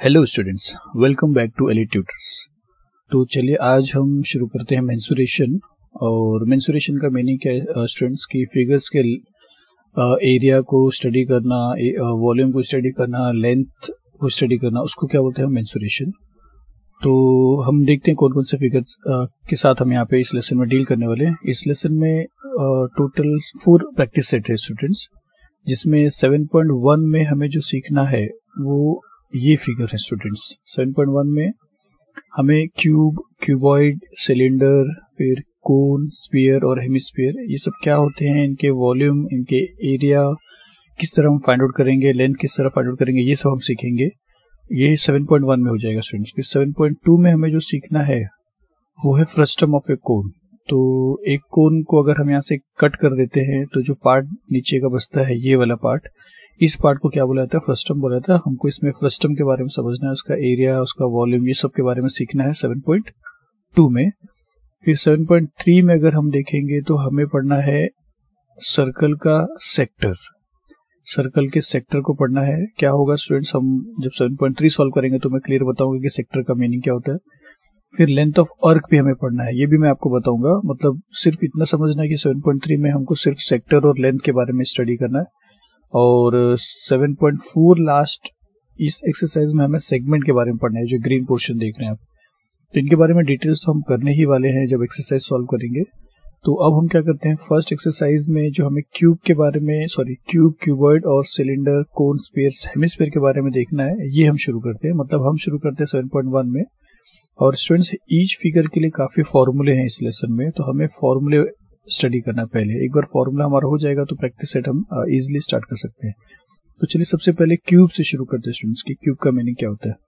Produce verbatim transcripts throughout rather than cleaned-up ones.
Hello students, welcome back to Elly tutors. तो चलिए आज हम शुरू करते हैं मेंसुरेशन। और मेंसुरेशन का मीनिंग क्या है स्टूडेंट्स की फिगर्स के एरिया को स्टडी करना, वॉल्यूम को स्टडी करना, लेंथ को स्टडी करना, उसको क्या बोलते हैं मेंसुरेशन। तो हम देखते हैं कौन कौन से फिगर्स के साथ हम यहाँ पे इस लेसन में डील करने वाले हैं। इस लेसन में टोटल फोर प्रैक्टिस सेट है स्टूडेंट्स, जिसमें सेवन पॉइंट वन में हमें जो सीखना है वो ये फिगर है स्टूडेंट्स। सेवन पॉइंट वन में हमें क्यूब, क्यूबॉइड, सिलेंडर, फिर कोन, स्फीयर और हेमिस्फीयर, ये सब क्या होते हैं, इनके वॉल्यूम, इनके एरिया किस तरह हम फाइंड आउट करेंगे, लेंथ किस तरह फाइंड आउट करेंगे, ये सब हम सीखेंगे। ये सेवन पॉइंट वन में हो जाएगा स्टूडेंट्स। फिर सेवन पॉइंट टू में हमें जो सीखना है वो है फ्रस्टम ऑफ ए कोन। तो एक कोन को अगर हम यहाँ से कट कर देते हैं तो जो पार्ट नीचे का बचता है, ये वाला पार्ट, इस पार्ट को क्या बोला जाता है, फ्रस्टम बोला जाता है। हमको इसमें फ्रस्टम के बारे में समझना है, उसका एरिया, उसका वॉल्यूम, ये सब के बारे में सीखना है सेवन पॉइंट टू में। फिर सेवन पॉइंट थ्री में अगर हम देखेंगे तो हमें पढ़ना है सर्कल का सेक्टर। सर्कल के सेक्टर को पढ़ना है। क्या होगा स्टूडेंट्स, हम जब सेवन पॉइंट थ्री सॉल्व करेंगे तो मैं क्लियर बताऊंगा कि सेक्टर का मीनिंग क्या होता है। फिर लेंथ ऑफ अर्क भी हमें पढ़ना है, ये भी मैं आपको बताऊंगा। मतलब सिर्फ इतना समझना है कि सेवन पॉइंट थ्री में हमको सिर्फ सेक्टर और लेंथ के बारे में स्टडी करना है। और सेवन पॉइंट फोर लास्ट इस एक्सरसाइज में हमें सेगमेंट के बारे में पढ़ना है, जो ग्रीन पोर्शन देख रहे हैं आप। तो इनके बारे में डिटेल्स तो हम करने ही वाले हैं जब एक्सरसाइज सॉल्व करेंगे। तो अब हम क्या करते हैं, फर्स्ट एक्सरसाइज में जो हमें क्यूब के बारे में, सॉरी क्यूब, क्यूबॉइड और सिलेंडर, कोन, स्फीयर, हेमिस्फीयर के बारे में देखना है, ये हम शुरू करते हैं। मतलब हम शुरू करते हैं सेवन पॉइंट वन में। और स्टूडेंट्स ईच फिगर के लिए काफी फॉर्मूले हैं इस लेसन में, तो हमें फॉर्मूले स्टडी करना पहले। एक बार फॉर्मूला हमारा हो जाएगा तो प्रैक्टिस सेट हम इजीली स्टार्ट कर सकते हैं। तो चलिए सबसे पहले क्यूब से शुरू करते हैं स्टूडेंट्स की क्यूब का मीनिंग क्या होता है।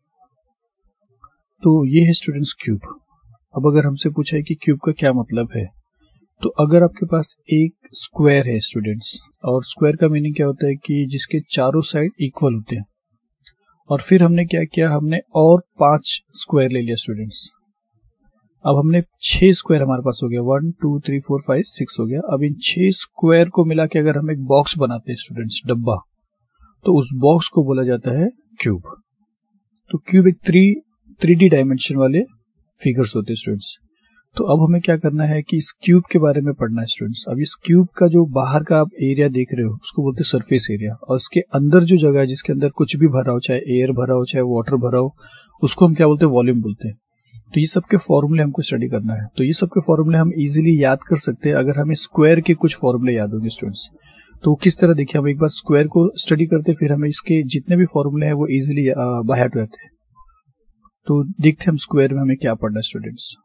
तो ये है स्टूडेंट्स क्यूब। अब अगर हमसे पूछा है कि क्यूब का क्या मतलब है, तो अगर आपके पास एक स्क्वायर है स्टूडेंट्स, और स्क्वायर का मीनिंग क्या होता है कि जिसके चारों साइड इक्वल होते हैं। और फिर हमने क्या किया, हमने और पांच स्क्वायर ले लिया स्टूडेंट्स। अब हमने छह स्क्वायर हमारे पास हो गया, one two three four five six हो गया। अब इन छह स्क्वायर को मिला के अगर हम एक बॉक्स बनाते हैं स्टूडेंट्स, डब्बा, तो उस बॉक्स को बोला जाता है क्यूब। तो क्यूब एक थ्री थ्री डी डायमेंशन वाले फिगर्स होते हैं स्टूडेंट्स। तो अब हमें क्या करना है कि इस क्यूब के बारे में पढ़ना है स्टूडेंट्स। अब इस क्यूब का जो बाहर का आप एरिया देख रहे हो उसको बोलते हैं सरफेस एरिया, और उसके अंदर जो जगह है जिसके अंदर कुछ भी भरा हो, चाहे एयर भरा हो, चाहे वाटर भरा हो, उसको हम क्या बोलते हैं, वॉल्यूम बोलते हैं। तो ये सब के फॉर्मूले हमको स्टडी करना है। तो ये सब के फॉर्मूले हम इजीली याद कर सकते हैं अगर हमें स्क्वायर के कुछ फॉर्मूले याद होंगे स्टूडेंट्स। तो किस तरह, देखिए हम एक बार स्क्वायर को स्टडी करते हैं, फिर हमें इसके जितने भी फॉर्मूले हैं वो इजीली बाय हार्ट हो जाते हैं। तो देखते हैं हम स्क्वायर में हमें क्या पढ़ना है स्टूडेंट्स।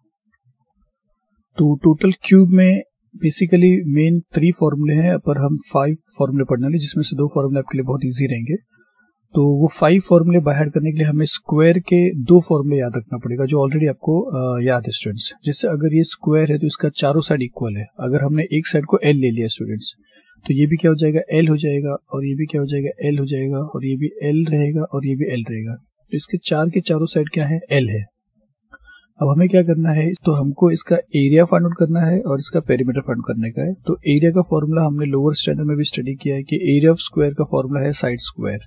तो टोटल क्यूब में बेसिकली मेन थ्री फॉर्मूले हैं, पर हम फाइव फॉर्मूले पढ़ने वाले, जिसमें से दो फॉर्मूले आपके लिए बहुत इजी रहेंगे। तो वो फाइव फॉर्मूले बाय हार्ट करने के लिए हमें स्क्वायर के दो फॉर्मूले याद रखना पड़ेगा, जो ऑलरेडी आपको आ, याद है स्टूडेंट्स। जैसे अगर ये स्क्वायर है तो इसका चारों साइड इक्वल है। अगर हमने एक साइड को एल ले लिया स्टूडेंट्स, तो ये भी क्या हो जाएगा, एल हो जाएगा, और ये भी क्या हो जाएगा, एल हो जाएगा, और ये भी एल रहेगा, और ये भी एल रहेगा। तो इसके चार के चारों साइड क्या है, एल है। अब हमें क्या करना है, तो हमको इसका एरिया फाइंड आउट करना है और इसका पेरीमीटर फाइंड करने का है। तो एरिया का फॉर्मूला हमने लोअर स्टैंडर्ड में भी स्टडी किया है कि एरिया ऑफ स्क्वायर का फॉर्मूला है साइड स्क्वायर।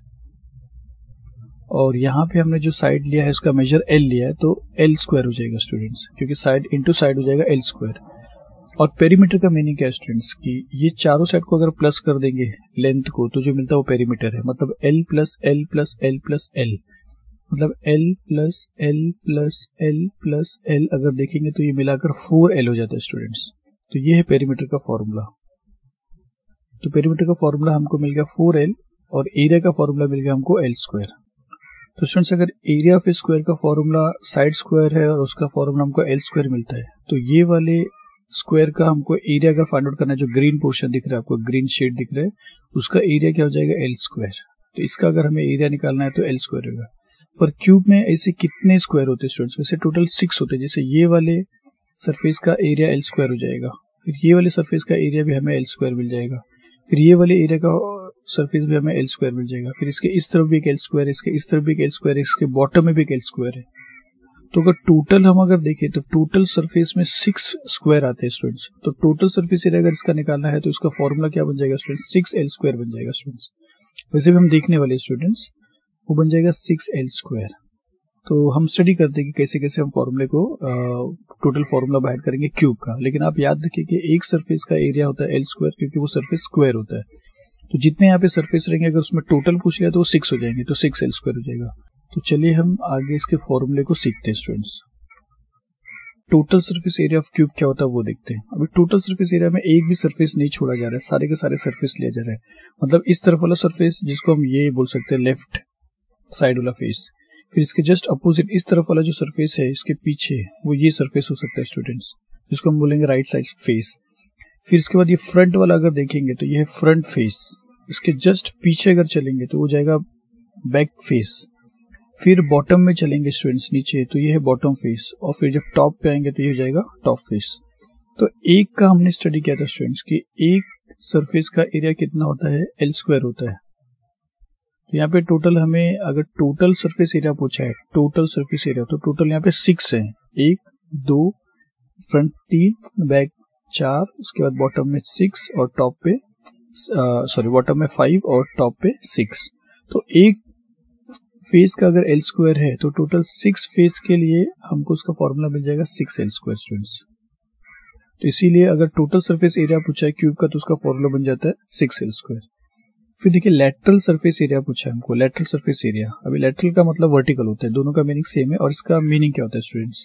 और यहाँ पे हमने जो साइड लिया है उसका मेजर एल लिया है, तो एल स्क्वायर हो जाएगा स्टूडेंट्स, क्योंकि साइड इंटू साइड हो जाएगा एल स्क्वायर। और पेरीमीटर का मीनिंग क्या है स्टूडेंट्स की ये चारों साइड को अगर प्लस कर देंगे लेंथ को, तो जो मिलता है वो पेरीमीटर है। मतलब L plus L plus L plus L, मतलब L plus L plus L plus L अगर देखेंगे तो ये मिलाकर फोर एल हो जाता है स्टूडेंट्स। तो ये है पेरीमीटर का फॉर्मूला। तो पेरीमीटर का फॉर्मूला हमको मिल गया फोर एल, और एरिया का फॉर्मूला मिल गया हमको एल स्क्वायर। तो स्टूडेंट्स अगर एरिया ऑफ स्क्वायर का फॉर्मूला साइड स्क्वायर है और उसका फॉर्मूला हमको एल स्क्वायर मिलता है, तो ये वाले स्क्वायर का हमको एरिया का फाइंड आउट करना है। जो ग्रीन पोर्शन दिख रहा है आपको, ग्रीन शेड दिख रहा है, उसका एरिया क्या हो जाएगा, एल स्क्वायर। तो इसका अगर हमें एरिया निकालना है तो एल स्क्वायर होगा। पर क्यूब में ऐसे कितने स्क्वायर होते हैं स्टूडेंट्स, वैसे टोटल सिक्स होते हैं। जैसे ये वाले सरफेस का एरिया एल स्क्वायर हो जाएगा, फिर ये वाले सरफेस का एरिया भी हमें एल स्क्वायर मिल जाएगा, फिर ये वाले एरिया का सरफेस भी हमें एल स्क्वायर मिल जाएगा, फिर इसके इस तरफ भी एक एल स्क्वायर है, इसके इस तरफ भी एक एल स्क्वायर है, इसके बॉटम में भी एक एल स्क्वायर है। तो अगर टोटल हम अगर देखें तो टोटल सरफेस में सिक्स स्क्वायर आते हैं स्टूडेंट्स। तो टोटल सरफेस एरिया अगर इसका निकालना है तो इसका फॉर्मूला क्या बन जाएगा स्टूडेंट्स, सिक्स एल स्क्वायर बन जाएगा स्टूडेंट्स। वैसे भी हम देखने वाले स्टूडेंट्स वो बन जाएगा सिक्स एल स्क्वायर। तो हम स्टडी करते हैं कि कैसे कैसे हम फॉर्मूले को टोटल फॉर्मूला बाहर करेंगे क्यूब का। लेकिन आप याद रखिए कि एक सरफेस का एरिया होता है एल स्क्वायर, क्योंकि वो सरफेस स्क्वायर होता है। तो जितने यहाँ पे सरफेस रहेंगे अगर उसमें टोटल पूछ लिया तो वो सिक्स हो जाएंगे, तो सिक्स एल स्क्वायर हो जाएगा। तो चलिए हम आगे इसके फॉर्मूले को सीखते हैं students. Total surface area of cube क्या होता है वो देखते हैं। अभी टोटल सरफेस एरिया में एक भी सरफेस नहीं छोड़ा जा रहा है, सारे के सारे सरफेस लिया जा रहा है। मतलब इस तरफ वाला सरफेस जिसको हम ये बोल सकते हैं लेफ्ट साइड वाला फेस, फिर इसके जस्ट अपोजिट इस तरफ वाला जो सरफेस है इसके पीछे वो ये सरफेस हो सकता है स्टूडेंट्स, जिसको हम बोलेंगे राइट साइड फेस। फिर इसके बाद ये फ्रंट वाला अगर देखेंगे तो ये है फ्रंट फेस। इसके जस्ट पीछे अगर चलेंगे तो वो जाएगा बैक फेस। फिर बॉटम में चलेंगे स्टूडेंट्स नीचे तो ये है बॉटम फेस, और फिर जब टॉप पे आएंगे तो ये हो जाएगा टॉप फेस। तो एक का हमने स्टडी किया था स्टूडेंट्स कि एक सरफेस का एरिया कितना होता है, एल स्क्वायर होता है। तो यहाँ पे टोटल हमें अगर टोटल सरफेस एरिया पूछा है, टोटल सरफेस एरिया, तो टोटल यहाँ पे सिक्स है। एक, दो, फ्रंट तीन, बैक चार, उसके बाद बॉटम में सिक्स और टॉप पे सॉरी बॉटम में फाइव और टॉप पे सिक्स। तो एक फेस का अगर एल स्क्वायर है तो टोटल सिक्स फेस के लिए हमको उसका फॉर्मूला मिल जाएगा सिक्स एल स्क्वायर स्टूडेंट्स। तो इसीलिए अगर टोटल सरफेस एरिया पूछा है क्यूब का तो उसका फॉर्मूला बन जाता है सिक्स एल स्क्वायर। फिर देखिए लेटरल सरफेस एरिया पूछा है हमको, लेटरल सरफेस एरिया। अभी लेटरल का मतलब वर्टिकल होता है, दोनों का मीनिंग सेम है। और इसका मीनिंग क्या होता है स्टूडेंट्स?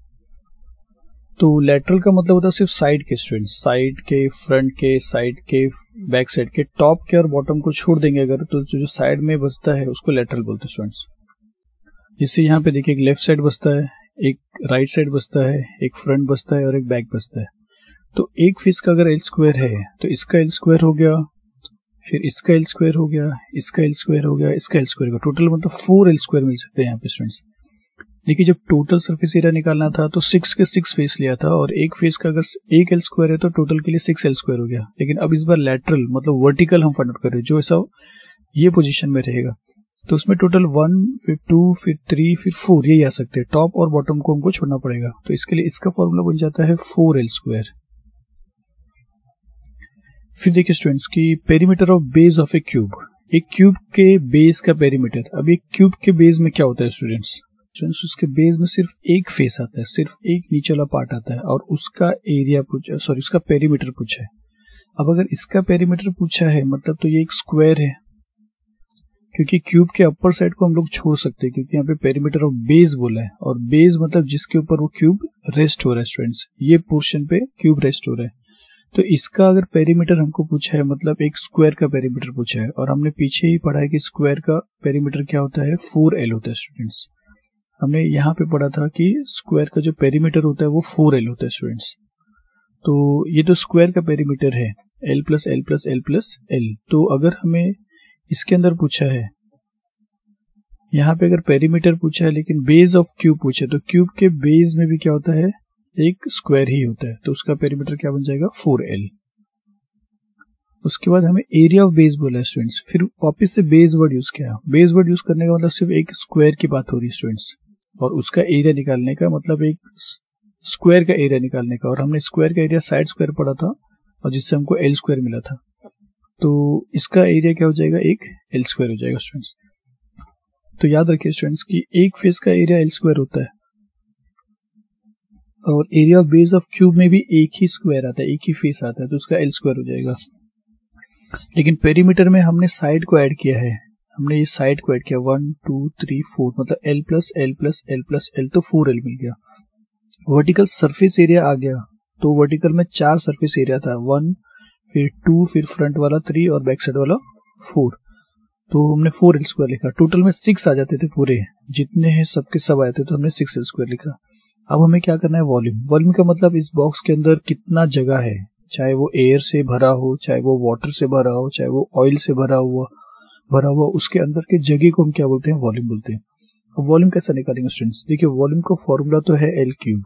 तो लेटरल का मतलब होता है सिर्फ साइड के स्टूडेंट्स, साइड के, फ्रंट के, साइड के, बैक साइड के, टॉप के और बॉटम को छोड़ देंगे अगर तो जो साइड में बचता है उसको लेटरल बोलते हैं स्टूडेंट्स। जैसे यहाँ पे देखिए एक लेफ्ट साइड बचता है, एक राइट साइड बचता है, एक फ्रंट बचता है और एक बैक बचता है। तो एक फेस का अगर एल स्क्वायर है तो इसका एल स्क्वायर हो गया, फिर इसका एल स्क्वायर हो गया, इसका एल स्क्वायर हो गया, इसका एल स्क्वायर हो गया। टोटल मतलब फोर एल स्क्वायर मिल सकते हैं यहाँ पे स्टूडेंट्स। देखिए जब टोटल सरफेस एरिया निकालना था तो सिक्स के सिक्स फेस लिया था, और एक फेस का अगर एक एल स्क्वायर है तो टोटल के लिए सिक्स एल स्क्वायर हो गया। लेकिन अब इस बार लैटरल मतलब वर्टिकल हम फाइंड आउट कर रहे हैं, जो ऐसा ये पोजीशन में रहेगा। तो उसमें टोटल वन, फिर टू, फिर थ्री, फिर फोर यही आ सकते हैं। टॉप और बॉटम को हमको छोड़ना पड़ेगा, तो इसके लिए इसका फॉर्मूला बन जाता है फोर एल स्क्वायर। फिर देखिए स्टूडेंट्स की perimeter of base of a cube, एक क्यूब के बेस का पेरीमीटर। अब एक क्यूब के बेस में क्या होता है स्टूडेंट्स? स्टूडेंट्स उसके बेस में सिर्फ एक फेस आता है, सिर्फ एक नीचे वाला पार्ट आता है, और उसका एरिया पूछा, सॉरी उसका पेरीमीटर पूछा है। अब अगर इसका पेरीमीटर पूछा है मतलब तो ये एक स्क्वायर है, क्योंकि क्यूब के अपर साइड को हम लोग छोड़ सकते हैं, क्योंकि यहाँ पे पेरीमीटर ऑफ बेस बोला है, और बेस मतलब जिसके ऊपर वो क्यूब रेस्ट हो रहा है स्टूडेंट्स, ये पोर्शन पे क्यूब रेस्ट हो रहा है। तो इसका अगर पेरीमीटर हमको पूछा है मतलब एक स्क्वायर का पेरीमीटर पूछा है, और हमने पीछे ही पढ़ा है कि स्क्वायर का पेरीमीटर क्या होता है, फोर एल होता है स्टूडेंट्स। हमने यहाँ पे पढ़ा था कि स्क्वायर का जो पेरीमीटर होता है वो फोर एल होता है स्टूडेंट्स। तो ये तो स्क्वायर का पेरीमीटर है L plus L plus L plus L. तो अगर हमें इसके अंदर पूछा है, यहाँ पे अगर पेरीमीटर पूछा है लेकिन बेस ऑफ क्यूब पूछा है, तो क्यूब के बेस में भी क्या होता है, एक स्क्वायर ही होता है, तो उसका पेरीमीटर क्या बन जाएगा, फोर एल। उसके बाद हमें एरिया ऑफ बेस बोला है स्टूडेंट्स। फिर वापस से बेस वर्ड यूज किया। बेस वर्ड यूज करने का मतलब सिर्फ एक स्क्वायर की बात हो रही है स्टूडेंट्स, और उसका एरिया निकालने का मतलब एक स्क्वायर का एरिया निकालने का। और हमने स्क्वायर का एरिया साइड स्क्वायर पढ़ा था, और जिससे हमको एल स्क्वायर मिला था। तो इसका एरिया क्या हो जाएगा, एक एल स्क्वायर हो जाएगा स्टूडेंट्स। तो याद रखिए स्टूडेंट्स कि एक फेस का एरिया एल स्क्वायर होता है, और area of base of cube में भी एक ही स्क्वायर आता है, एक ही फेस आता है, तो उसका एल स्क्वायर हो जाएगा। लेकिन पेरीमीटर में हमने साइड को ऐड किया है, हमने ये साइड को ऐड किया, वन टू थ्री फोर, मतलब L plus L plus L plus L, तो फोर एल मिल गया। वर्टिकल सरफेस एरिया आ गया, तो वर्टिकल में चार सरफेस एरिया था, वन, फिर टू, फिर फ्रंट वाला थ्री और बैक साइड वाला फोर। तो हमने फोर एल स्क्वायर लिखा। टोटल में सिक्स आ जाते थे, पूरे जितने हैं सबके सब आए थे, तो हमने सिक्स एल स्क्वायर लिखा। अब हमें क्या करना है, वॉल्यूम। वॉल्यूम का मतलब इस बॉक्स के अंदर कितना जगह है, चाहे वो एयर से भरा हो, चाहे वो वाटर से भरा हो, चाहे वो ऑयल से भरा हुआ भरा हुआ उसके अंदर के जगह को हम क्या बोलते हैं, वॉल्यूम बोलते हैं। अब वॉल्यूम कैसे निकालेंगे स्टूडेंट्स? देखिए वॉल्यूम का फॉर्मूला तो है एल क्यूब।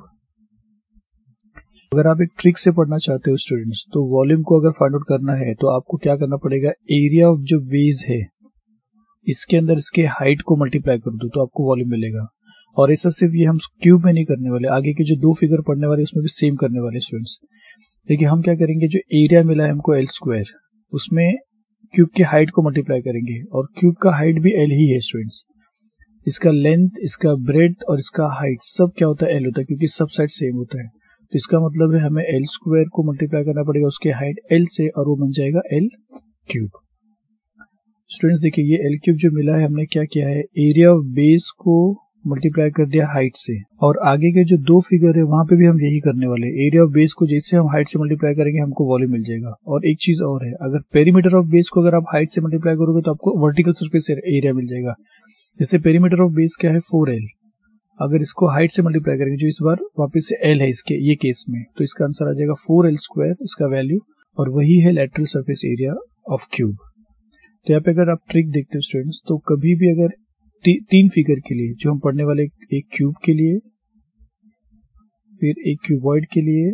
अगर आप एक ट्रिक से पढ़ना चाहते हो स्टूडेंट्स, तो वॉल्यूम को अगर फाइंड आउट करना है तो आपको क्या करना पड़ेगा, एरिया ऑफ जो बेस है इसके अंदर इसके हाइट को मल्टीप्लाई कर दो तो आपको वॉल्यूम मिलेगा। और ऐसा सिर्फ ये हम क्यूब में नहीं करने वाले, आगे के जो दो फिगर पढ़ने वाले उसमें भी सेम करने वाले स्टूडेंट्स। देखिए हम क्या करेंगे, जो एरिया मिला है हमको एल स्क्वायर, उसमें क्यूब के हाइट को मल्टीप्लाई करेंगे, और क्यूब का हाइट भी एल ही है स्टूडेंट्स। इसका लेंथ, इसका ब्रेड और इसका हाइट सब क्या होता है, एल होता है, क्योंकि सब साइड सेम होता है। तो इसका मतलब है हमें एल स्क्वायर को मल्टीप्लाई करना पड़ेगा उसके हाइट एल से, और वो बन जाएगा एल क्यूब। स्टूडेंट्स देखिए, ये एल क्यूब जो मिला है, हमने क्या किया है, एरिया ऑफ बेस को मल्टीप्लाई कर दिया हाइट से, और आगे के जो दो फिगर है वहां पे भी हम यही करने वाले हैं। एरिया ऑफ बेस को जैसे हम हाइट से मल्टीप्लाई करेंगे हमको वॉल्यूम मिल जाएगा। और एक चीज और है, अगर पेरीमीटर ऑफ बेस को अगर आप हाइट से मल्टीप्लाई करोगे तो आपको वर्टिकल सरफेस एरिया मिल जाएगा। जैसे पेरीमीटर ऑफ बेस क्या है, फोर एल, अगर इसको हाइट से मल्टीप्लाई करेंगे, जो इस बार वापस से एल है इसके ये केस में, तो इसका आंसर आ जाएगा फोर एल स्क्वायर इसका वैल्यू, और वही है lateral surface area of cube. तो यहाँ पे अगर आप ट्रिक देखते हो स्टूडेंट्स, तो कभी भी अगर ती, तीन फिगर के लिए जो हम पढ़ने वाले, एक क्यूब के लिए, फिर एक क्यूबॉइड के लिए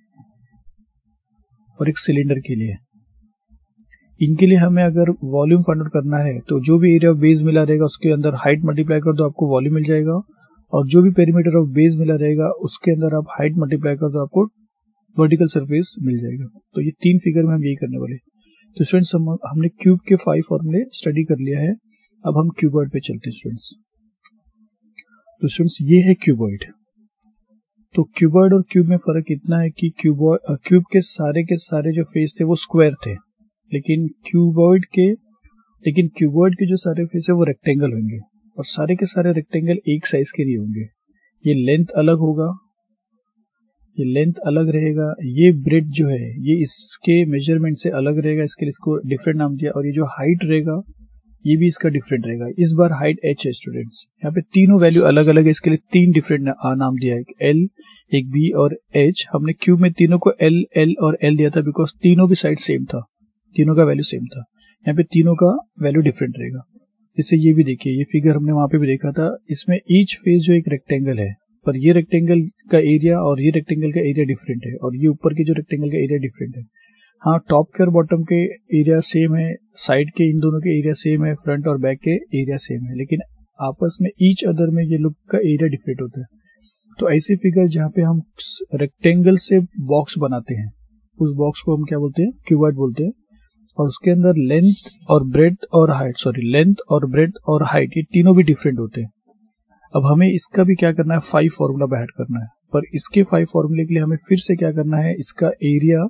और एक सिलेंडर के लिए, इनके लिए हमें अगर वॉल्यूम फाइंड आउट करना है तो जो भी एरिया ऑफ बेस मिला रहेगा उसके अंदर हाइट मल्टीप्लाई कर दो, आपको वॉल्यूम मिल जाएगा। और जो भी पेरीमीटर ऑफ बेस मिला रहेगा उसके अंदर आप हाइट मल्टीप्लाई कर दो, आपको वर्टिकल सरफेस मिल जाएगा। तो ये तीन फिगर में हम यही करने वाले। तो स्टूडेंट्स हम, हमने क्यूब के फाइव फॉर्मूले स्टडी कर लिया है। अब हम क्यूबॉइड पे चलते हैं स्टूडेंट्स। तो स्टूडेंट्स ये है क्यूबॉइड। तो क्यूबॉइड और क्यूब में फर्क इतना है कि क्यूबॉइड क्यूब के सारे के सारे जो फेस थे वो स्क्वायर थे, लेकिन क्यूबॉइड के लेकिन क्यूबॉइड के जो सारे फेस है वो रेक्टेंगल होंगे, और सारे के सारे रेक्टेंगल एक साइज के नहीं होंगे। ये लेंथ अलग होगा, ये लेंथ अलग रहेगा, ये ब्रेड जो है ये इसके मेजरमेंट से अलग रहेगा, इसके लिए इसको डिफरेंट नाम दिया। और ये जो हाइट रहेगा ये भी इसका डिफरेंट रहेगा। इस बार हाइट एच है स्टूडेंट्स, यहाँ पे तीनों वैल्यू अलग अलग है, इसके लिए तीन डिफरेंट ना, नाम दिया है, एक एल, एक बी और एच। हमने क्यूब में तीनों को एल एल और एल दिया था बिकॉज तीनों भी साइड सेम था, तीनों का वैल्यू सेम था। यहाँ पे तीनों का वैल्यू डिफरेंट रहेगा। जैसे ये भी देखिए, ये फिगर हमने वहां पे भी देखा था, इसमें ईच फेस जो एक रेक्टेंगल है, पर ये रेक्टेंगल का एरिया और ये रेक्टेंगल का एरिया डिफरेंट है, और ये ऊपर के जो रेक्टेंगल का एरिया डिफरेंट है। हाँ, टॉप के और बॉटम के एरिया सेम है, साइड के इन दोनों के एरिया सेम है, फ्रंट और बैक के एरिया सेम है, लेकिन आपस में ईच अदर में ये लोग का एरिया डिफरेंट होता है। तो ऐसी फिगर जहाँ पे हम रेक्टेंगल से बॉक्स बनाते हैं, उस बॉक्स को हम क्या बोलते हैं, क्यूबॉइड बोलते हैं। और उसके अंदर लेंथ और ब्रेड और हाइट सॉरी लेंथ और ब्रेड और हाइट ये तीनों भी डिफरेंट होते हैं। अब हमें इसका भी क्या करना है, फाइव फॉर्मूला बाहर करना है। पर इसके फाइव फॉर्मूले के लिए हमें फिर से क्या करना है, इसका एरिया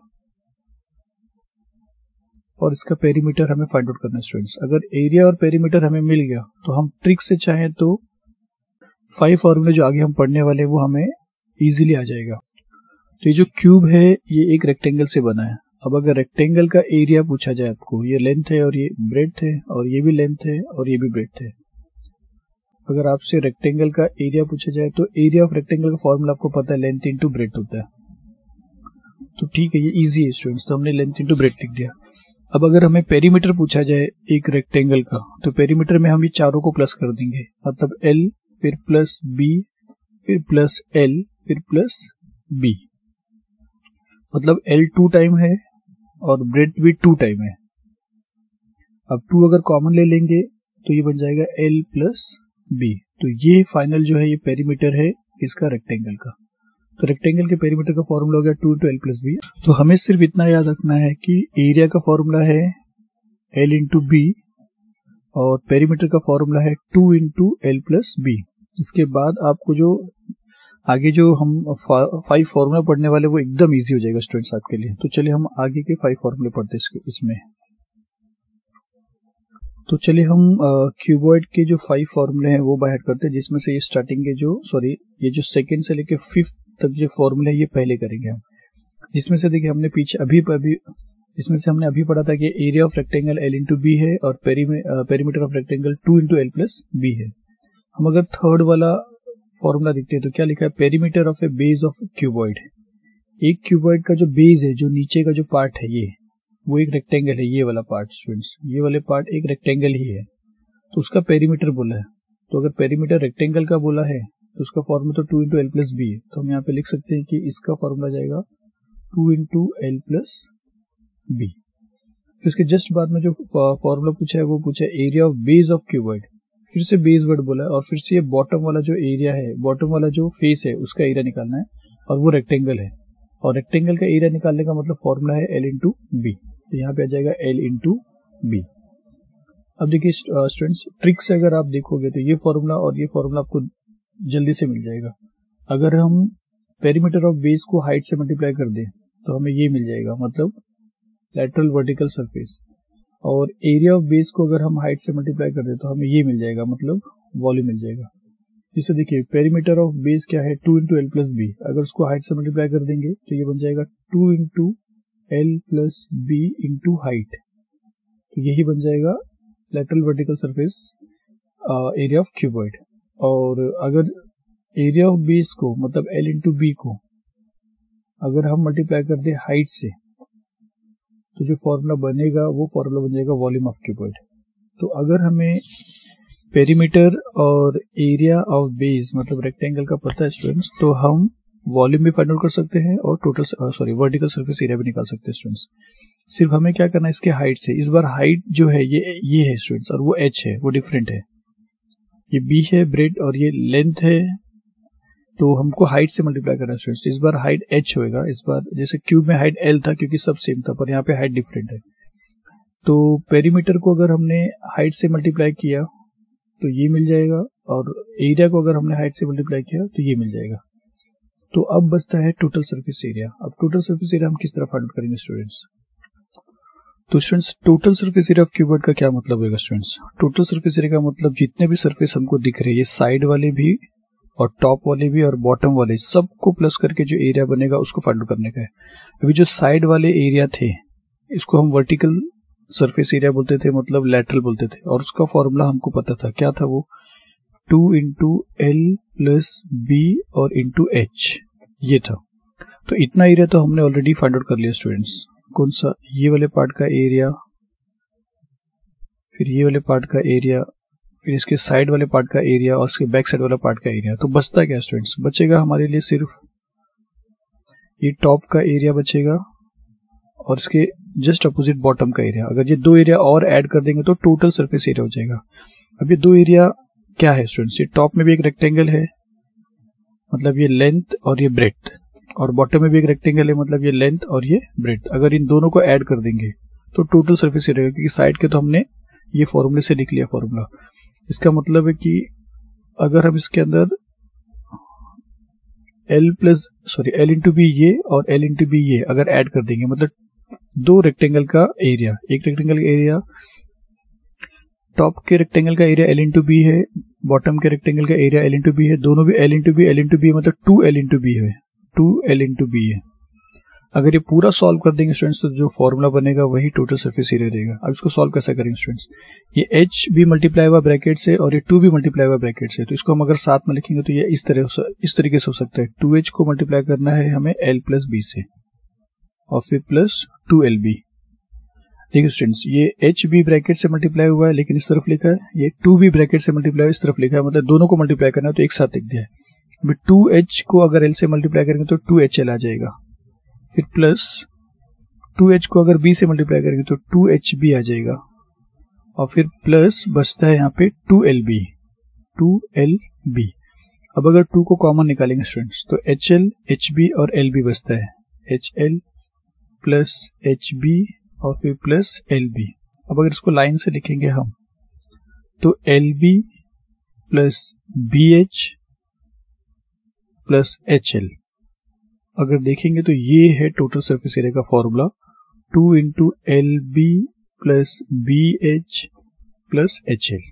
और इसका पेरीमीटर हमें फाइंड आउट करना है स्टूडेंट्स। अगर एरिया और पेरीमीटर हमें मिल गया तो हम ट्रिक से चाहें तो फाइव फॉर्मूले जो आगे हम पढ़ने वाले वो हमें इजीली आ जाएगा। तो ये जो क्यूब है ये एक रेक्टेंगल से बना है। अब अगर रेक्टेंगल का एरिया पूछा जाए आपको, ये लेंथ है और ये ब्रेड्थ है, और ये भी लेंथ है और ये भी ब्रेड्थ है। अगर आपसे रेक्टेंगल का एरिया पूछा जाए तो एरिया ऑफ रेक्टेंगल का फॉर्मूला आपको पता है, लेंथ इंटू ब्रेड्थ होता है। तो ठीक है, ये इजी है स्टूडेंट्स, तो हमने लेंथ इंटू ब्रेड्थ लिख दिया। अब अगर हमें पेरीमीटर पूछा जाए एक रेक्टेंगल का, तो पेरीमीटर में हम ये चारों को प्लस कर देंगे, मतलब एल, फिर प्लस बी, फिर प्लस एल, फिर प्लस बी, मतलब एल टू टाइम है और ब्रेड्थ भी टू टाइम है। अब टू अगर कॉमन ले लेंगे तो ये बन जाएगा एल प्लस बी। तो ये फाइनल जो है ये पेरीमीटर है इसका रेक्टेंगल का। तो रेक्टेंगल के पेरीमीटर का फॉर्मूला हो गया two into L plus B. तो हमें सिर्फ इतना याद रखना है कि एरिया का फॉर्मूला है एल इंटू बी और पेरीमीटर का फॉर्मूला है two into L plus B. इसके बाद आपको जो आगे जो हम फाइव फॉर्मूला पढ़ने वाले वो एकदम इजी हो जाएगा स्टूडेंट्स आपके लिए। तो चलिए हम आगे के फाइव फॉर्मूले पढ़ते हैं इसमें। तो चलिए हम क्यूबॉइड के जो फाइव फॉर्मूले हैं वो बाहर करते हैं, जिसमें से ये स्टार्टिंग के जो सॉरी ये जो सेकंड से लेके फिफ्थ तक जो फॉर्मूले है ये पहले करेंगे हम। जिसमें से देखिए हमने पीछे अभी अभी जिसमें से हमने अभी पढ़ा था कि area of rectangle L into B है और perimeter of rectangle two into L plus B है। हम अगर थर्ड वाला फॉर्मूला देखते हैं तो क्या लिखा है, perimeter of a base of cuboid. एक क्यूबॉइड का जो बेस है, जो नीचे का जो पार्ट है ये वो एक रेक्टेंगल है, ये वाला पार्ट स्टूडेंट्स, ये वाले पार्ट एक रेक्टेंगल ही है, तो उसका पेरीमीटर बोला है। तो अगर पेरीमीटर रेक्टेंगल का बोला है तो उसका फॉर्मूला तो two into L plus B है। तो हम यहाँ पे लिख सकते हैं कि इसका फॉर्मूला जाएगा two into L plus B. फिर उसके जस्ट बाद में जो फॉर्मूला पूछा है वो पूछा है area of base of cuboid. फिर से बेस वर्ड बोला है और फिर से ये बॉटम वाला जो एरिया है, बॉटम वाला जो फेस है उसका एरिया निकालना है और वो रेक्टेंगल है, और रेक्टेंगल का एरिया निकालने का मतलब फॉर्मूला है एल इंटू बी। तो यहाँ पे आ जाएगा एल इंटू बी। अब देखिए स्टूडेंट्स, ट्रिक से अगर आप देखोगे तो ये फॉर्मूला और ये फॉर्मूला आपको जल्दी से मिल जाएगा। अगर हम पेरीमीटर ऑफ बेस को हाइट से मल्टीप्लाई कर दें तो हमें ये मिल जाएगा, मतलब लैटरल वर्टिकल सरफेस। और एरिया ऑफ बेस को अगर हम हाइट से मल्टीप्लाई कर दें तो हमें ये मिल जाएगा, मतलब वॉल्यूम मिल जाएगा। जिससे देखिए पेरीमीटर ऑफ बेस क्या है, two into L plus B. अगर उसको हाइट से मल्टीप्लाई कर देंगे तो ये बन जाएगा two into L plus B into height. तो यही बन जाएगा lateral vertical surface area of cuboid. और अगर एरिया ऑफ बेस को, मतलब एल इंटू बी को अगर हम मल्टीप्लाई कर दें हाइट से, तो जो फॉर्मूला बनेगा वो फॉर्मूला बन जाएगा वॉल्यूम ऑफ क्यूबॉइड। तो अगर हमें पेरीमीटर और एरिया ऑफ बेस मतलब रेक्टेंगल का पता है स्टूडेंट्स, तो हम वॉल्यूम भी फाइंड आउट कर सकते हैं और total sorry vertical surface area भी निकाल सकते हैं स्टूडेंट्स। सिर्फ हमें क्या करना है इसके हाइट से। इस बार हाइट जो है ये ये है स्टूडेंट्स, और वो एच है, वो डिफरेंट है। ये बी है ब्रेड और ये लेंथ है, तो हमको हाइट से मल्टीप्लाई करना है स्टूडेंट्स। इस बार हाइट एच होएगा। इस बार जैसे क्यूब में हाइट एल था क्योंकि सब सेम था, पर यहाँ पे हाइट डिफरेंट है। तो पेरीमीटर को अगर हमने हाइट से मल्टीप्लाई किया तो ये मिल जाएगा, और एरिया को अगर हमने हाइट से मल्टीप्लाई किया तो ये मिल जाएगा। तो अब बचता है टोटल सरफेस एरिया। अब टोटल सरफेस एरिया हम किस तरह फाइंड आउट करेंगे स्टूडेंट्स? तो students total surface area of cuboid का क्या मतलब होगा स्टूडेंट्स? टोटल सरफेस एरिया का मतलब जितने भी सरफेस हमको दिख रहे हैं, ये साइड वाले भी और टॉप वाले भी और बॉटम वाले, सबको प्लस करके जो एरिया बनेगा उसको फाइंड आउट करने का है। अभी जो साइड वाले एरिया थे इसको हम वर्टिकल सरफेस एरिया बोलते थे, मतलब लैटरल बोलते थे, और उसका फॉर्मूला हमको पता था। क्या था वो? Two into L plus B और इंटू एच, ये था। तो इतना एरिया तो हमने ऑलरेडी फाइंड आउट कर लिया स्टूडेंट्स। कौन सा? ये वाले पार्ट का एरिया, फिर ये वाले पार्ट का एरिया, फिर इसके साइड वाले पार्ट का एरिया और इसके बैक साइड वाला पार्ट का एरिया। तो बचता क्या स्टूडेंट्स? बचेगा हमारे लिए सिर्फ ये टॉप का एरिया बचेगा और इसके जस्ट अपोजिट बॉटम का एरिया। अगर ये दो एरिया और ऐड कर देंगे तो टोटल सरफेस एरिया हो जाएगा। अब ये दो एरिया क्या है स्टूडेंट्स? ये टॉप में भी एक रेक्टेंगल है, मतलब ये लेंथ और ये ब्रेड्थ, और बॉटम में भी एक रेक्टेंगल है, मतलब ये लेंथ और ये ब्रेड्थ। अगर इन दोनों को ऐड कर देंगे तो टोटल सरफेस एरिया, क्योंकि साइड के तो हमने ये फॉर्मूले से लिख लिया फॉर्मूला। इसका मतलब है कि अगर हम इसके अंदर L plus sorry L into B ये और एल इंटू बी ये अगर ऐड कर देंगे, मतलब दो रेक्टेंगल का एरिया, एक रेक्टेंगल का एरिया, टॉप के रेक्टेंगल का एरिया एल इंटू बी है, बॉटम के रेक्टेंगल का एरिया एल इंटू बी है, दोनों भी L into B L into B मतलब टू एल इंटू बी है, टू एल इंटू बी है। अगर ये पूरा सॉल्व कर देंगे स्टूडेंट्स तो जो फॉर्मूला बनेगा वही टोटल सरफेस एरिया रहेगा। अब इसको सॉल्व कैसे करेंगे स्टूडेंट्स? ये h भी मल्टीप्लाई हुआ ब्रैकेट से और ये टू भी मल्टीप्लाई हुआ ब्रैकेट से, तो इसको हम अगर साथ में लिखेंगे तो ये इस तरह इस तरीके से हो सकता है। टू एच को मल्टीप्लाई करना है हमें l प्लस बी से और फिर प्लस टू एल बी। देखिए स्टूडेंट्स, ये h भी ब्रैकेट से मल्टीप्लाई हुआ है लेकिन इस तरफ लिखा है, ये टू भी ब्रैकेट से मल्टीप्लाई इस तरफ लिखा है, मतलब दोनों को मल्टीप्लाई करना है तो एक साथ लिख दिया है। अभी टू एच को अगर l से मल्टीप्लाई करेंगे तो टू एच एल आ जाएगा, फिर प्लस टू एच को अगर b से मल्टीप्लाई करेंगे तो टू एच बी आ जाएगा, और फिर प्लस बचता है यहाँ पे two L B, two L B. अब अगर टू को कॉमन निकालेंगे स्टूडेंट्स तो एच एल, एच बी और एल बी बचता है, H L plus H B और फिर प्लस एल बी। अब अगर इसको लाइन से लिखेंगे हम तो L B plus B H plus H L. अगर देखेंगे तो ये है टोटल सरफेस एरिया का formula, two into L B plus B H plus H L.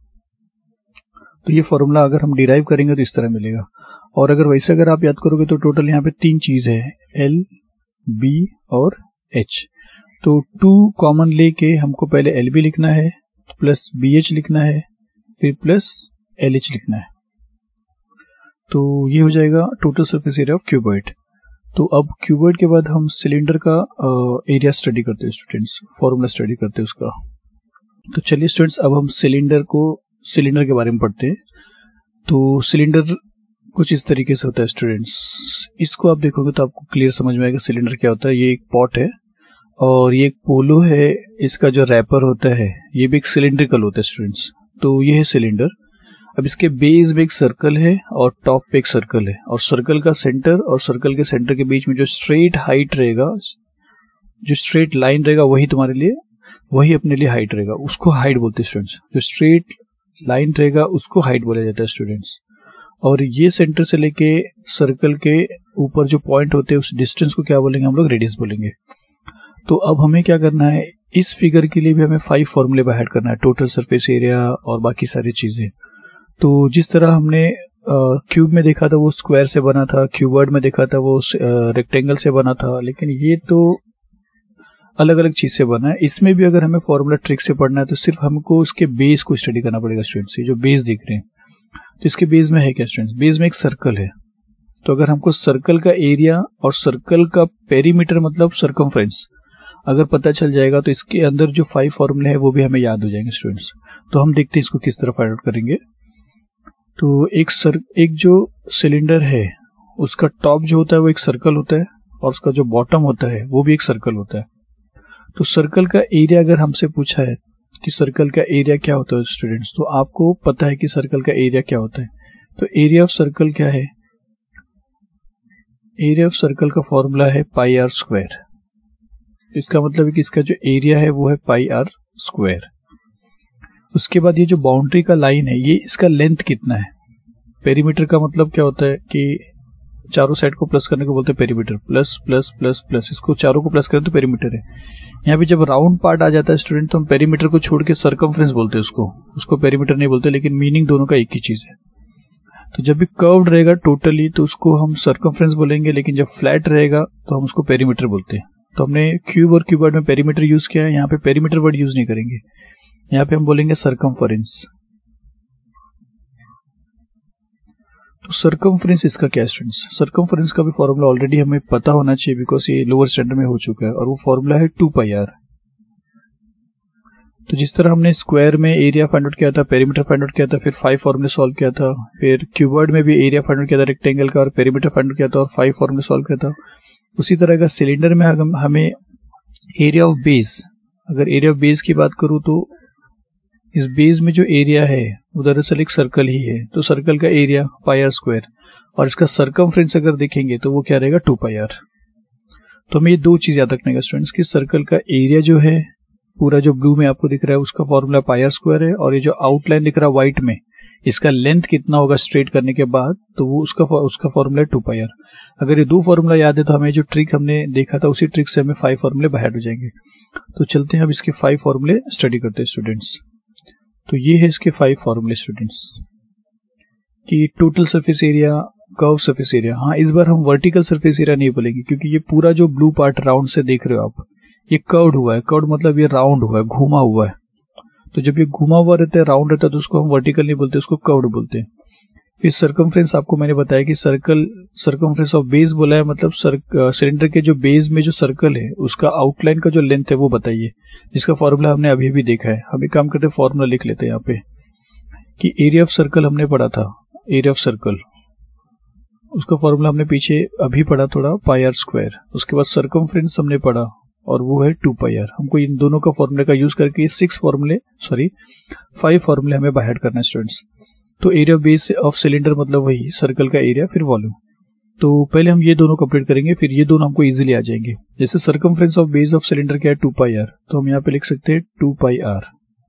तो ये फॉर्मूला अगर हम डिराइव करेंगे तो इस तरह मिलेगा। और अगर वैसे अगर आप याद करोगे तो टोटल यहाँ पे तीन चीज है, एल, बी और एच। तो टू कॉमन लेके हमको पहले एल बी लिखना है, प्लस बी एच लिखना है, फिर प्लस एल एच लिखना है। तो ये हो जाएगा total surface area of cuboid. तो अब क्यूबॉइड के बाद हम सिलेंडर का एरिया स्टडी करते हैं स्टूडेंट्स, फॉर्मूला स्टडी करते हैं उसका। तो चलिए स्टूडेंट्स, अब हम सिलेंडर को सिलेंडर के बारे में पढ़ते हैं। तो सिलेंडर कुछ इस तरीके से होता है स्टूडेंट्स। इसको आप देखोगे तो आपको क्लियर समझ में आएगा सिलेंडर क्या होता है। ये एक पॉट है और ये एक पोलो है, इसका जो रैपर होता है ये भी एक सिलेंड्रिकल होता है स्टूडेंट्स। तो ये है सिलेंडर। अब इसके बेस में एक सर्कल है और टॉप पे एक सर्कल है, और सर्कल का सेंटर और सर्कल के सेंटर के बीच में जो स्ट्रेट हाइट रहेगा, जो स्ट्रेट लाइन रहेगा वही तुम्हारे लिए वही अपने लिए हाइट रहेगा, उसको हाइट बोलते हैं स्टूडेंट्स। जो स्ट्रेट लाइन रहेगा उसको हाइट बोला जाता है स्टूडेंट्स। और ये सेंटर से लेके सर्कल के ऊपर जो पॉइंट होते हैं उस डिस्टेंस को क्या बोलेंगे हम लोग, रेडियस बोलेंगे। तो अब हमें क्या करना है, इस फिगर के लिए भी हमें फाइव फॉर्मूले बाहर करना है, टोटल सरफेस एरिया और बाकी सारी चीजें। तो जिस तरह हमने क्यूब में देखा था वो स्क्वायर से बना था, क्यूबर्ड में देखा था वो रेक्टेंगल से बना था, लेकिन ये तो अलग अलग चीज से बना है। इसमें भी अगर हमें फॉर्मूला ट्रिक से पढ़ना है तो सिर्फ हमको उसके बेस को स्टडी करना पड़ेगा स्टूडेंट्स। ये जो बेस दिख रहे हैं तो इसके बेस में है क्या स्टूडेंट्स, बेस में एक सर्कल है। तो अगर हमको सर्कल का एरिया और सर्कल का पेरीमीटर मतलब सर्कमफ्रेंस अगर पता चल जाएगा तो इसके अंदर जो फाइव फॉर्मूले हैं वो भी हमें याद हो जाएंगे स्टूडेंट्स। तो हम देखते हैं इसको किस तरह फाइंड आउट करेंगे। तो एक सर एक जो सिलेंडर है उसका टॉप जो होता है वो एक सर्कल होता है और उसका जो बॉटम होता है वो भी एक सर्कल होता है। तो सर्कल का एरिया अगर हमसे पूछा है कि सर्कल का एरिया क्या होता है स्टूडेंट्स, तो आपको पता है कि सर्कल का एरिया क्या होता है। तो एरिया ऑफ सर्कल क्या है, एरिया ऑफ सर्कल का फॉर्मूला है पाई आर स्क्वायर। इसका मतलब है कि इसका जो एरिया है वो है पाई आर स्क्वायर। उसके बाद ये जो बाउंड्री का लाइन है ये इसका लेंथ कितना है। पेरीमीटर का मतलब क्या होता है कि चारों साइड को प्लस करने को बोलते हैं perimeter, plus plus plus plus, इसको चारों को प्लस करें तो पेरीमीटर है। यहाँ पे जब राउंड पार्ट आ जाता है स्टूडेंट तो हम पेरीमीटर को छोड़ के सर्कमफ्रेंस बोलते हैं उसको, उसको पेरीमीटर नहीं बोलते, लेकिन मीनिंग दोनों का एक ही चीज है। तो जब भी कर्व्ड रहेगा टोटली तो उसको हम सर्कमफ्रेंस बोलेंगे, लेकिन जब फ्लैट रहेगा तो हम उसको पेरीमीटर बोलते हैं। तो हमने क्यूब और क्यूबर्ड में पेरीमीटर यूज किया है, यहाँ पे पेरीमीटर वर्ड यूज नहीं करेंगे, यहाँ पे हम बोलेंगे सर्कमफरेंस। तो सर्कमफ्रेंस इसका क्या स्टूडेंट्स, सर्कमफ्रेंस का भी फॉर्मूला ऑलरेडी हमें पता होना चाहिए बिकॉज ये लोअर स्टैंडर्ड में हो चुका है और वो फॉर्मूला है टू पाई आर। तो जिस तरह हमने स्क्वायर में एरिया फाइंड आउट किया था, पेरीमीटर फाइंड आउट किया था, फिर फाइव फॉर्मूले सॉल्व किया था, फिर क्यूबर्ड में भी एरिया फाइंड आउट किया था रेक्टेंगल का और पेरीमीटर फाइंड आउट किया था और फाइव फॉर्मूले सॉल्व किया था, उसी तरह का सिलेंडर में हमें एरिया ऑफ बेस, अगर एरिया ऑफ बेस की बात करूं तो इस बेस में जो एरिया है वो दरअसल एक सर्कल ही है। तो सर्कल का एरिया पाई आर स्क्वायर और इसका सर्कमफ्रेंस अगर देखेंगे तो वो क्या रहेगा, टू पाई आर। तो हमें ये दो चीज याद रखने का स्टूडेंट्स कि सर्कल का एरिया जो है पूरा जो ब्लू में आपको दिख रहा है उसका फॉर्मूला पाई आर स्क्वायर है, और ये जो आउटलाइन दिख रहा है व्हाइट में इसका लेंथ कितना होगा स्ट्रेट करने के बाद तो वो उसका उसका फॉर्मूला टू पाई आर। अगर ये दो फॉर्मूला याद है तो हमें जो ट्रिक हमने देखा था उसी ट्रिक से हमें फाइव फॉर्मूले बाहर हो जाएंगे। तो चलते हैं अब इसके फाइव फॉर्मूले स्टडी करते हैं स्टूडेंट्स। तो ये है इसके फाइव फॉर्मूले स्टूडेंट्स कि total surface area, curve surface area. हाँ, इस बार हम वर्टिकल सरफेस एरिया नहीं बोलेंगे क्योंकि ये पूरा जो ब्लू पार्ट राउंड से देख रहे हो आप ये कर्व्ड हुआ है। कर्व्ड मतलब ये राउंड हुआ है, घुमा हुआ है। तो जब ये घुमा हुआ रहता है, राउंड रहता है तो उसको हम वर्टिकल नहीं बोलते, उसको कर्व्ड बोलते हैं। फिर सर्कमफ्रेंस आपको मैंने बताया कि सर्कल सर्कमफ्रेंस ऑफ बेस बोला है, मतलब सिलेंडर के जो बेस में जो सर्कल है उसका आउटलाइन का जो लेंथ है वो बताइए, जिसका फॉर्मूला हमने अभी अभी देखा है। हम एक काम करते हैं फॉर्मूला लिख लेते हैं यहाँ पे कि एरिया ऑफ सर्कल हमने पढ़ा था, एरिया ऑफ सर्कल उसका फॉर्मूला हमने पीछे अभी पढ़ा थोड़ा, पाई आर स्क्वायर। उसके बाद सर्कमफ्रेंस हमने पढ़ा और वो है टू पाई आर। हमको इन दोनों का फॉर्मूले का यूज करके सिक्स फॉर्मूले सॉरी फाइव फॉर्मूले हमें बाहर करना है स्टूडेंट्स। तो एरिया बेस ऑफ सिलेंडर मतलब वही सर्कल का एरिया फिर वॉल्यूम। तो पहले हम ये दोनों कंप्लीट करेंगे, फिर ये दोनों हमको इजीली आ जाएंगे। जैसे circumference of base of cylinder क्या है, टू पाई आर, तो हम यहाँ पे लिख सकते हैं टू पाई आर।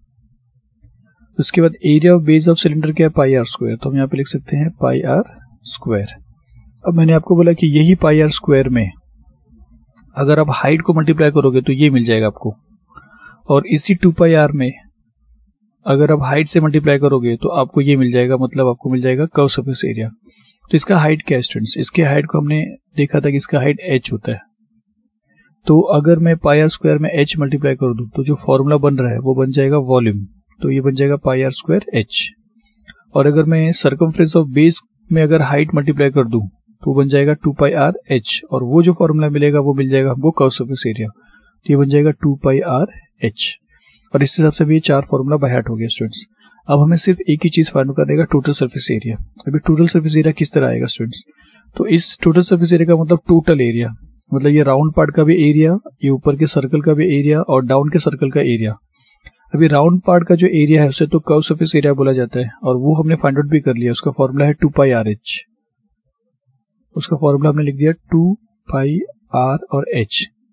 उसके बाद area of base of cylinder क्या है, पाई आर स्क्वायर, तो हम यहाँ पे लिख सकते हैं पाई आर स्क्वायर। अब मैंने आपको बोला कि यही पाई आर स्क्वायर में अगर आप हाइट को मल्टीप्लाई करोगे तो ये मिल जाएगा आपको, और इसी टू पाई आर में अगर आप हाइट से मल्टीप्लाई करोगे तो आपको ये मिल जाएगा, मतलब आपको मिल जाएगा कर्व सरफेस एरिया। तो इसका हाइट क्या है स्टूडेंट्स, इसके हाइट को हमने देखा था कि इसका हाइट h होता है। तो अगर मैं पाई आर स्क्वायर में h मल्टीप्लाई कर दूं तो जो फॉर्मूला बन रहा है वो बन जाएगा वॉल्यूम, तो ये बन जाएगा पाई आर स्क्वायर h। और अगर मैं सर्कमफ्रेंस ऑफ बेस में अगर हाइट मल्टीप्लाई कर दूं तो बन जाएगा टू पाई आर एच, और वो जो फॉर्मूला मिलेगा वो मिल जाएगा हमको कर्व सरफेस एरिया, तो ये बन जाएगा टू पाई आर एच। और इस हिसाब से भी ये चार फॉर्मूला बाय हार्ट हो गया स्टूडेंट्स। अब हमें सिर्फ एक ही चीज फाइंड करने का, टोटल सरफेस एरिया। अभी टोटल सरफेस एरिया किस तरह आएगा स्टूडेंट्स, तो इस टोटल सरफेस एरिया का मतलब टोटल एरिया, मतलब ये राउंड पार्ट का भी एरिया, ये ऊपर के सर्कल का भी एरिया और डाउन के सर्कल का एरिया। अभी राउंड पार्ट का जो एरिया है उसे तो कर्व सरफेस एरिया बोला जाता है, और वो हमने फाइंड आउट भी कर लिया। उसका फॉर्मूला है टू पाई आर एच, उसका फॉर्मूला हमने लिख दिया टू पाई आर और एच।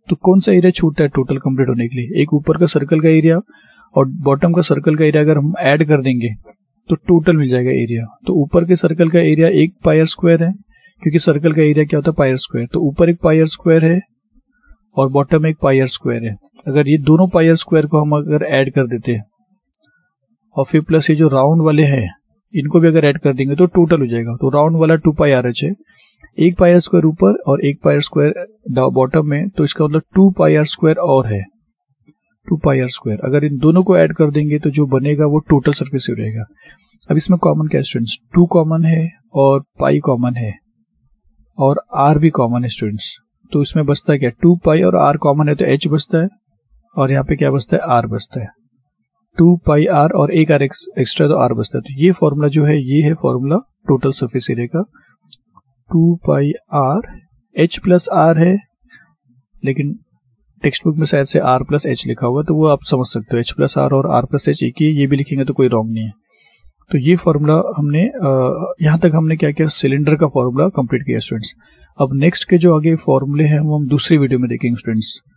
तो कौन सा एरिया छूटता है टोटल कंप्लीट होने के लिए? एक ऊपर का सर्कल का एरिया और बॉटम का सर्कल का एरिया अगर हम ऐड कर देंगे तो टोटल मिल जाएगा एरिया। तो ऊपर के सर्कल का एरिया एक पाई आर स्क्वायर है, क्योंकि सर्कल का एरिया क्या होता है पाई आर स्क्वायर। तो ऊपर एक पाई आर स्क्वायर है और बॉटम एक पाई आर स्क्वायर है। अगर ये दोनों पाई आर स्क्वायर को हम अगर ऐड कर देते हैं और फिर प्लस ये जो राउंड वाले हैं इनको भी अगर ऐड कर देंगे तो टोटल हो जाएगा। तो राउंड वाला टू पाई आर एच है, एक पाई आर स्क्वायर ऊपर और एक पाई आर स्क्वायर बॉटम में, तो इसका मतलब टू पाई आर स्क्वायर और है, टू पाई आर स्क्वायर। अगर इन दोनों को ऐड कर देंगे तो जो बनेगा वो टोटल सरफेस हो रहेगा। अब इसमें कॉमन क्या स्टूडेंट्स? टू कॉमन है और पाई कॉमन है और आर भी कॉमन है स्टूडेंट्स। तो इसमें बचता है क्या? टू पाई और आर कॉमन है तो एच बचता है और यहाँ पे क्या बचता है? आर बचता है। टू पाई आर और एक आर एक्स्ट्रा तो आर बचता है। तो ये फॉर्मूला जो है ये है फॉर्मूला टोटल सरफेस एरिया का, two pi R. H plus R है लेकिन टेक्स्ट बुक में शायद से आर प्लस एच लिखा हुआ, तो वो आप समझ सकते हो। एच प्लस आर और आर प्लस एच एक ही, ये भी लिखेंगे तो कोई रॉन्ग नहीं है। तो ये फॉर्मूला हमने यहाँ तक हमने क्या किया? सिलेंडर का फॉर्मूला कंप्लीट किया स्टूडेंट्स। अब नेक्स्ट के जो आगे फॉर्मूले हैं वो हम दूसरी वीडियो में देखेंगे स्टूडेंट्स।